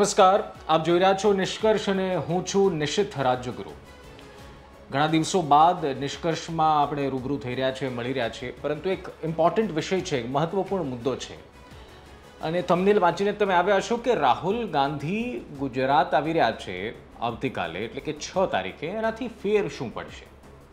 નમસ્કાર, આપ જોઈ રહ્યા છો નિષ્કર્ષ અને હું છું નિશિત રાજ્યગુરુ. ઘણા દિવસો બાદ નિષ્કર્ષમાં આપણે રૂબરૂ થઈ રહ્યા છે, મળી રહ્યા છે, પરંતુ એક ઇમ્પોર્ટન્ટ વિષય છે, એક મહત્વપૂર્ણ મુદ્દો છે. અને થંબનેલ વાંચીને તમે આવ્યા હશો કે રાહુલ ગાંધી ગુજરાત આવી રહ્યા છે આવતીકાલે, એટલે કે 6 તારીખે. એનાથી ફેર શું પડશે?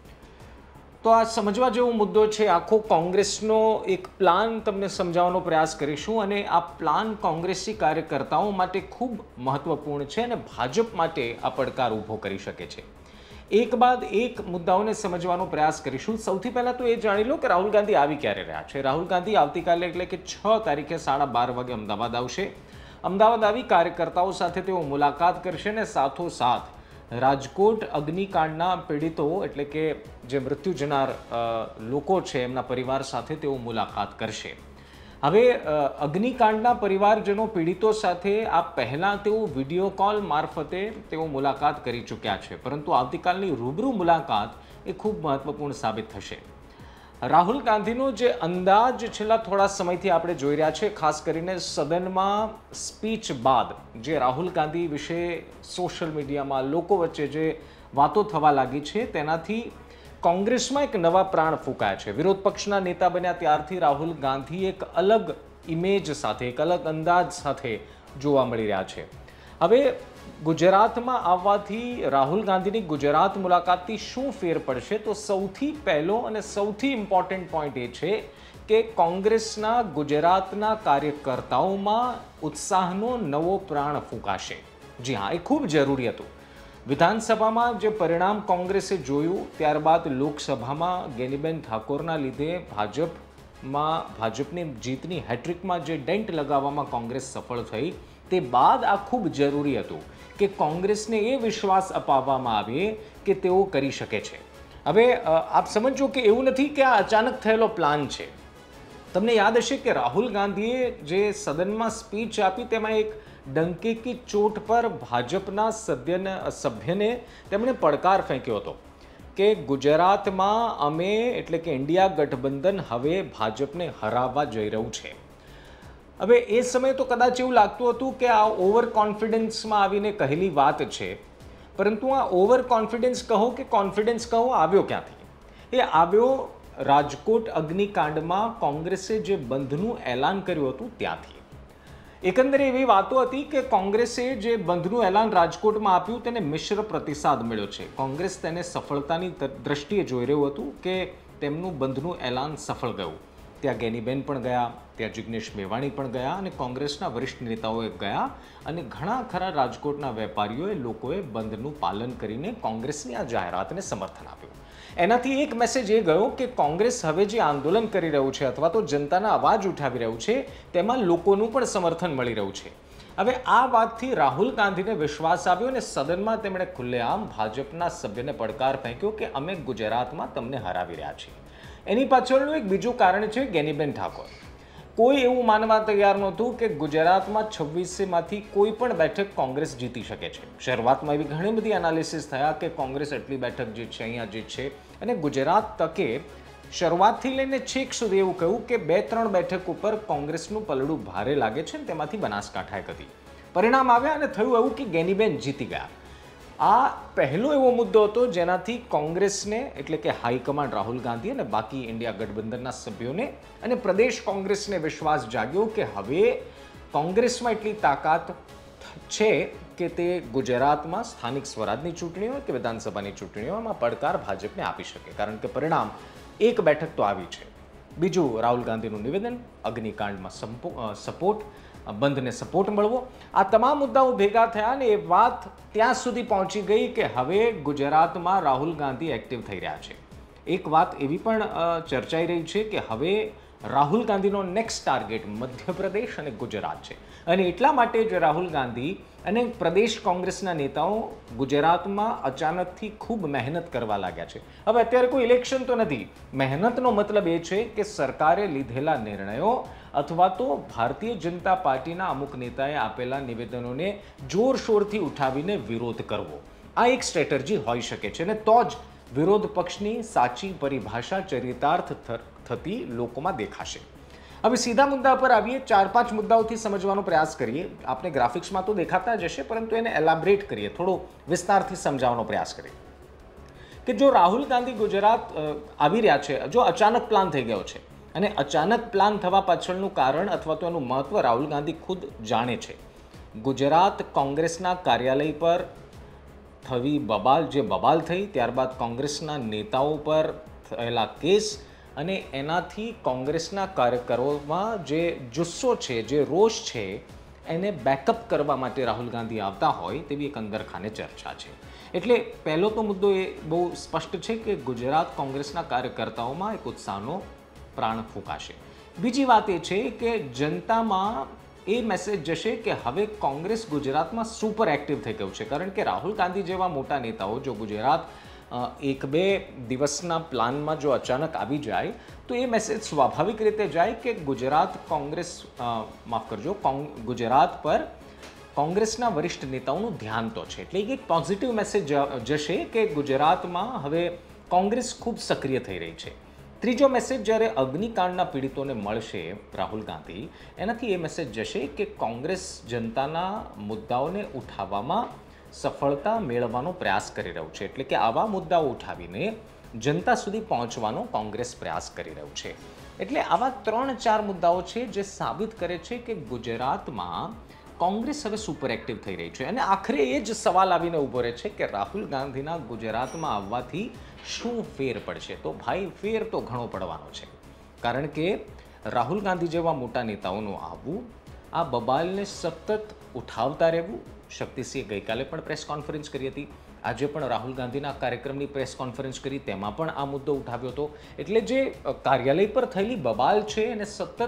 તો આ સમજવા જેવો મુદ્દો છે. આખો કોંગ્રેસનો એક પ્લાન તમને સમજાવવાનો પ્રયાસ કરીશું અને આ પ્લાન કોંગ્રેસી કાર્યકર્તાઓ માટે ખૂબ મહત્વપૂર્ણ છે અને ભાજપ માટે આ પડકાર ઊભો કરી શકે છે. એક બાદ એક મુદ્દાઓને સમજવાનો પ્રયાસ કરીશું. સૌથી પહેલાં તો એ જાણી લો કે રાહુલ ગાંધી આવી ક્યારે રહ્યા છે. રાહુલ ગાંધી આવતીકાલે એટલે કે 6 તારીખે 12:30 વાગે અમદાવાદ આવશે. અમદાવાદ આવી કાર્યકર્તાઓ સાથે તેઓ મુલાકાત કરશે અને સાથોસાથ રાજકોટ અગ્નિકાંડના પીડિતો એટલે કે જે મૃત્યુ જનાર લોકો છે એમના પરિવાર સાથે તેઓ મુલાકાત કરશે. હવે અગ્નિકાંડના પરિવારજનો પીડિતો સાથે આ પહેલાં તેઓ વિડીયો કોલ મારફતે તેઓ મુલાકાત કરી ચૂક્યા છે, પરંતુ આવતીકાલની રૂબરૂ મુલાકાત એ ખૂબ મહત્વપૂર્ણ સાબિત થશે. રાહુલ ગાંધીનો જે અંદાજ છેલ્લા થોડા સમયથી આપણે જોઈ રહ્યા છે, ખાસ કરીને સદનમાં સ્પીચ બાદ જે રાહુલ ગાંધી વિશે સોશિયલ મીડિયામાં લોકો વચ્ચે જે વાતો થવા લાગી છે, તેનાથી કોંગ્રેસમાં એક નવા પ્રાણ ફૂંકાયા છે. વિરોધ પક્ષના નેતા બન્યા ત્યારથી રાહુલ ગાંધી એક અલગ ઇમેજ સાથે, એક અલગ અંદાજ સાથે જોવા મળી રહ્યા છે. હવે ગુજરાતમાં આવવાથી રાહુલ ગાંધીની ગુજરાત મુલાકાતથી શું ફેર પડશે? તો સૌથી પહેલો અને સૌથી ઇમ્પોર્ટન્ટ પોઈન્ટ એ છે કે કોંગ્રેસના ગુજરાતના કાર્યકર્તાઓમાં ઉત્સાહનો નવો પ્રાણ ફૂંકાશે. જી હા, એ ખૂબ જરૂરી હતું. વિધાનસભામાં જે પરિણામ કોંગ્રેસે જોયું, ત્યારબાદ લોકસભામાં ગેનીબેન ઠાકોરના લીધે ભાજપની જીતની હેટ્રિકમાં જે ડેન્ટ લગાવવામાં કોંગ્રેસ સફળ થઈ, તે બાદ આ ખૂબ જરૂરી હતું કે કોંગ્રેસને એ વિશ્વાસ અપાવવામાં આવે કે તેઓ કરી શકે છે. હવે આપ સમજો કે એવું નથી કે આ અચાનક થયેલો પ્લાન છે. તમને યાદ હશે કે રાહુલ ગાંધીએ જે સદનમાં સ્પીચ આપી તેમાં એક ડંકે કી ચોટ પર ભાજપના સભ્યને તેમણે પડકાર ફેંક્યો હતો કે ગુજરાતમાં અમે એટલે કે ઇન્ડિયા ગઠબંધન હવે ભાજપને હરાવવા જઈ રહ્યું છે. હવે એ સમયે તો કદાચ એવું લાગતું હતું કે આ ઓવર કોન્ફિડન્સમાં આવીને કહેલી વાત છે, પરંતુ આ ઓવર કોન્ફિડન્સ કહો કે કોન્ફિડન્સ કહો, આવ્યો ક્યાંથી? એ આવ્યો રાજકોટ અગ્નિકાંડમાં કોંગ્રેસે જે બંધનું એલાન કર્યું હતું ત્યાંથી. એકંદરે એવી વાતો હતી કે કોંગ્રેસે જે બંધનું એલાન રાજકોટમાં આપ્યું તેને મિશ્ર પ્રતિસાદ મળ્યો છે. કોંગ્રેસ તેને સફળતાની દ્રષ્ટિએ જોઈ રહ્યું હતું કે તેમનું બંધનું એલાન સફળ ગયું. ત્યાં ગેનીબેન પણ ગયા, ત્યાં જિગ્નેશ મેવાણી પણ ગયા અને કોંગ્રેસના વરિષ્ઠ નેતાઓએ ગયા અને ઘણા ખરા રાજકોટના વેપારીઓએ, લોકોએ બંધનું પાલન કરીને કોંગ્રેસની આ જાહેરાતને સમર્થન આપ્યું. એનાથી એક મેસેજ એ ગયો કે કોંગ્રેસ હવે જે આંદોલન કરી રહ્યું છે અથવા તો જનતાના અવાજ ઉઠાવી રહ્યું છે, તેમાં લોકોનું પણ સમર્થન મળી રહ્યું છે. હવે આ વાતથી રાહુલ ગાંધીને વિશ્વાસ આવ્યો અને સદનમાં તેમણે ખુલ્લેઆમ ભાજપના સભ્યને પડકાર ફેંક્યો કે અમે ગુજરાતમાં તમને હરાવી રહ્યા છીએ. એની પાછળનું એક બીજું કારણ છે ગેનીબેન ઠાકોર. કોઈ એવું માનવા તૈયાર નહોતું કે ગુજરાતમાં 26માંથી કોઈ પણ બેઠક કોંગ્રેસ જીતી શકે છે. શરૂઆતમાં એવી ઘણી બધી એનાલિસિસ થયા કે કોંગ્રેસ એટલી બેઠક જીતશે, અહીંયા જીતશે, અને ગુજરાત તકે શરૂઆતથી લઈને છેક સુધી એવું કહ્યું કે 2-3 બેઠક ઉપર કોંગ્રેસનું પલડું ભારે લાગે છે, તેમાંથી બનાસકાંઠા એક હતી. પરિણામ આવ્યા અને થયું એવું કે ગેનીબેન જીતી ગયા. આ પહેલો એવો મુદ્દો હતો જેનાથી કોંગ્રેસને એટલે કે હાઈકમાન્ડ રાહુલ ગાંધી અને બાકી ઇન્ડિયા ગઠબંધનના સભ્યોને અને પ્રદેશ કોંગ્રેસને વિશ્વાસ જાગ્યો કે હવે કોંગ્રેસમાં એટલી તાકાત છે કે તે ગુજરાતમાં સ્થાનિક સ્વરાજની ચૂંટણીઓ કે વિધાનસભાની ચૂંટણીઓમાં પડકાર ભાજપને આપી શકે, કારણ કે પરિણામ એક બેઠક તો આવી છે. બીજું, રાહુલ ગાંધીનું નિવેદન, અગ્નિકાંડમાં સપોર્ટ, બંધને સપોર્ટ મળવો, આ તમામ મુદ્દાઓ ભેગા થયા અને એ વાત ત્યાં સુધી પહોંચી ગઈ કે હવે ગુજરાતમાં રાહુલ ગાંધી એક્ટિવ થઈ રહ્યા છે. એક વાત એવી પણ ચર્ચાઈ રહી છે કે હવે રાહુલ ગાંધીનો નેક્સ્ટ ટાર્ગેટ મધ્યપ્રદેશ અને ગુજરાત છે અને એટલા માટે જ રાહુલ ગાંધી અને પ્રદેશ કોંગ્રેસના નેતાઓ ગુજરાતમાં અચાનકથી ખૂબ મહેનત કરવા લાગ્યા છે. હવે અત્યારે કોઈ ઇલેક્શન તો નથી. મહેનતનો મતલબ એ છે કે સરકારે લીધેલા નિર્ણયો અથવા તો ભારતીય જનતા પાર્ટીના અમુક નેતાએ આપેલા નિવેદનોને જોરશોરથી ઉઠાવીને વિરોધ કરવો. આ એક સ્ટ્રેટેજી હોઈ શકે છે અને તો જ વિરોધ પક્ષની સાચી પરિભાષા ચરિતાર્થ થતી લોકોમાં દેખાશે. હવે સીધા મુદ્દા પર આવીએ, 4-5 મુદ્દાઓથી સમજવાનો પ્રયાસ કરીએ. આપણે ગ્રાફિક્સમાં તો દેખાતા જ હશે, પરંતુ એને એલાબરેટ કરીએ, થોડો વિસ્તારથી સમજાવવાનો પ્રયાસ કરીએ કે જો રાહુલ ગાંધી ગુજરાત આવી રહ્યા છે, જો અચાનક પ્લાન થઈ ગયો છે અને અચાનક પ્લાન થવા પાછળનું કારણ અથવા તો એનું મહત્વ રાહુલ ગાંધી ખુદ જાણે છે. ગુજરાત કોંગ્રેસના કાર્યાલય પર થવી બબાલ, જે બબાલ થઈ, ત્યારબાદ કોંગ્રેસના નેતાઓ પર થયેલા કેસ અને એનાથી કોંગ્રેસના કાર્યકરોમાં જે જુસ્સો છે, જે રોષ છે, એને બેકઅપ કરવા માટે રાહુલ ગાંધી આવતા હોય તેવી એક અંદરખાને ચર્ચા છે. એટલે પહેલો તો મુદ્દો એ બહુ સ્પષ્ટ છે કે ગુજરાત કોંગ્રેસના કાર્યકર્તાઓમાં એક ઉત્સાહનો પ્રાણ ફૂંકાશે. બીજી વાત એ છે કે જનતામાં એ મેસેજ જશે કે હવે કોંગ્રેસ ગુજરાતમાં સુપર એક્ટિવ થઈ ગયું છે, કારણ કે રાહુલ ગાંધી જેવા મોટા નેતાઓ જો ગુજરાત 1-2 દિવસના પ્લાનમાં જો અચાનક આવી જાય તો એ મેસેજ સ્વાભાવિક રીતે જાય કે ગુજરાત કોંગ્રેસ ગુજરાત પર કોંગ્રેસના વરિષ્ઠ નેતાઓનું ધ્યાન તો છે. એટલે એક પોઝિટિવ મેસેજ જશે કે ગુજરાતમાં હવે કોંગ્રેસ ખૂબ સક્રિય થઈ રહી છે. ત્રીજો મેસેજ જ્યારે અગ્નિકાંડના પીડિતોને મળશે રાહુલ ગાંધી, એનાથી એ મેસેજ જશે કે કોંગ્રેસ જનતાના મુદ્દાઓને ઉઠાવવામાં સફળતા મેળવવાનો પ્રયાસ કરી રહ્યું છે. એટલે કે આવા મુદ્દાઓ ઉઠાવીને જનતા સુધી પહોંચવાનો કોંગ્રેસ પ્રયાસ કરી રહ્યું છે. એટલે આવા 3-4 મુદ્દાઓ છે જે સાબિત કરે છે કે ગુજરાતમાં કોંગ્રેસ હવે સુપર એક્ટિવ થઈ રહી છે. અને આખરે એ જ સવાલ આવીને ઊભો રહે છે કે રાહુલ ગાંધીના ગુજરાતમાં આવવાથી શું ફેર પડશે? તો ભાઈ ફેર તો ઘણો પડવાનો છે, કારણ કે રાહુલ ગાંધી જેવા મોટા નેતાઓનું આવવું, આ બબાલને સતત ઉઠાવતા રહેવું. શક્તિસિંહે ગઈકાલે પણ પ્રેસ કોન્ફરન્સ કરી હતી, આજે પણ રાહુલ ગાંધીના કાર્યક્રમની પ્રેસ કોન્ફરન્સ કરી, તેમાં પણ આ મુદ્દો ઉઠાવ્યો હતો. એટલે જે કાર્યાલય પર થયેલી બબાલ છે એને સતત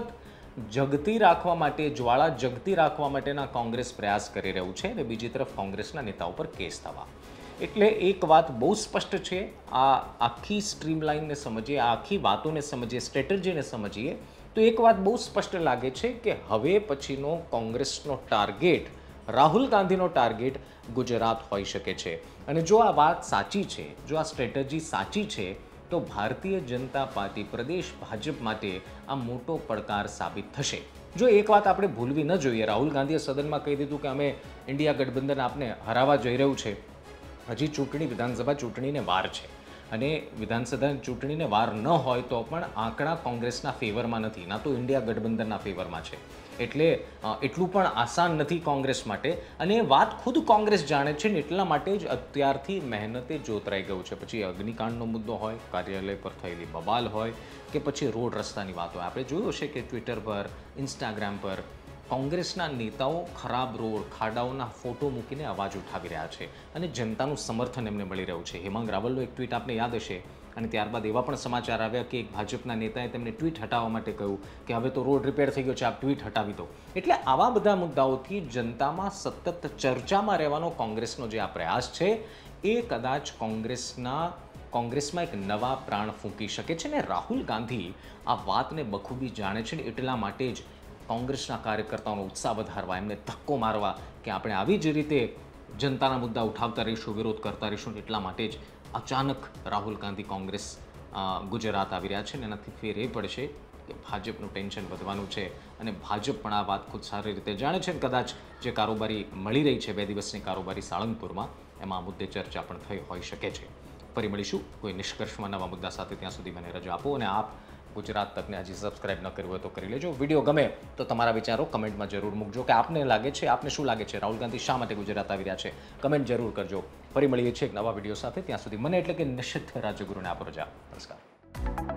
જગતી રાખવા માટે, જ્વાળા જગતી રાખવા માટેના કોંગ્રેસ પ્રયાસ કરી રહ્યું છે અને બીજી તરફ કોંગ્રેસના નેતાઓ પર કેસ થવા. એટલે એક વાત બહુ સ્પષ્ટ છે, આ આખી સ્ટ્રીમલાઇનને સમજીએ, આ આખી વાતોને સમજીએ, સ્ટ્રેટેજીને સમજીએ તો એક વાત બહુ સ્પષ્ટ લાગે છે કે હવે પછીનો કોંગ્રેસનો ટાર્ગેટ, રાહુલ ગાંધીનો ટાર્ગેટ ગુજરાત હોઈ શકે છે. અને જો આ વાત સાચી છે, જો આ સ્ટ્રેટેજી સાચી છે, તો ભારતીય જનતા પાર્ટી પ્રદેશ ભાજપ માટે આ મોટો પડકાર સાબિત થશે. જો એક વાત આપણે ભૂલવી ન જોઈએ, રાહુલ ગાંધીએ સદનમાં કહી દીધું કે અમે ઇન્ડિયા ગઠબંધન આપને હરાવવા જઈ રહ્યું છે. હજી ચૂંટણી, વિધાનસભા ચૂંટણીને વાર છે અને વિધાનસભા ચૂંટણીને વાર ન હોય તો પણ આંકડા કોંગ્રેસના ફેવરમાં નથી, ના તો ઇન્ડિયા ગઠબંધનના ફેવરમાં છે. એટલે એટલું પણ આસાન નથી કોંગ્રેસ માટે, અને એ વાત ખુદ કોંગ્રેસ જાણે છે ને એટલા માટે જ અત્યારથી મહેનતે જોતરાઈ ગયું છે. પછી અગ્નિકાંડનો મુદ્દો હોય, કાર્યાલય પર થયેલી બબાલ હોય કે પછી રોડ રસ્તાની વાત હોય. આપણે જોયું હશે કે ટ્વિટર પર, ઇન્સ્ટાગ્રામ પર કોંગ્રેસના નેતાઓ ખરાબ રોડ, ખાડાઓના ફોટો મૂકીને અવાજ ઉઠાવી રહ્યા છે અને જનતાનું સમર્થન એમને મળી રહ્યું છે. હેમાંગ રાવલનો એક ટ્વીટ આપને યાદ હશે, અને ત્યારબાદ એવા પણ સમાચાર આવ્યા કે એક ભાજપના નેતાએ તેમને ટ્વીટ હટાવવા માટે કહ્યું કે હવે તો રોડ રિપેર થઈ ગયો છે, આપ ટ્વીટ હટાવી દો. એટલે આવા બધા મુદ્દાઓથી જનતામાં સતત ચર્ચામાં રહેવાનો કોંગ્રેસનો જે આ પ્રયાસ છે એ કદાચ કોંગ્રેસમાં એક નવા પ્રાણ ફૂંકી શકે છે. ને રાહુલ ગાંધી આ વાતને બખૂબી જાણે છે ને એટલા માટે જ કોંગ્રેસના કાર્યકર્તાઓનો ઉત્સાહ વધારવા, એમને ધક્કો મારવા કે આપણે આવી જ રીતે જનતાના મુદ્દા ઉઠાવતા રહીશું, વિરોધ કરતા રહીશું, એટલા માટે જ અચાનક રાહુલ ગાંધી કોંગ્રેસ ગુજરાત આવી રહ્યા છે. અને એનાથી ફેર એ પડશે કે ભાજપનું ટેન્શન વધવાનું છે અને ભાજપ પણ આ વાત ખુદ સારી રીતે જાણે છે. કદાચ જે કારોબારી મળી રહી છે 2 દિવસની કારોબારી સાળંગપુરમાં, એમાં આ મુદ્દે ચર્ચા પણ થઈ હોઈ શકે છે. ફરી મળીશું કોઈ નિષ્કર્ષમાં નવા મુદ્દા સાથે. ત્યાં સુધી મને રજા આપો અને આપ ગુજરાત તકને હજી સબસ્ક્રાઇબ ન કર્યું હોય તો કરી લેજો. વિડીયો ગમે તો તમારા વિચારો કમેન્ટમાં જરૂર મૂકજો કે આપને લાગે છે, આપને શું લાગે છે, રાહુલ ગાંધી શા માટે ગુજરાત આવી રહ્યા છે, કમેન્ટ જરૂર કરજો. ફરી મળીએ છીએ એક નવા વિડીયો સાથે. ત્યાં સુધી મને એટલે કે નિશિત રાજ્યગુરુને આપો રજા. નમસ્કાર.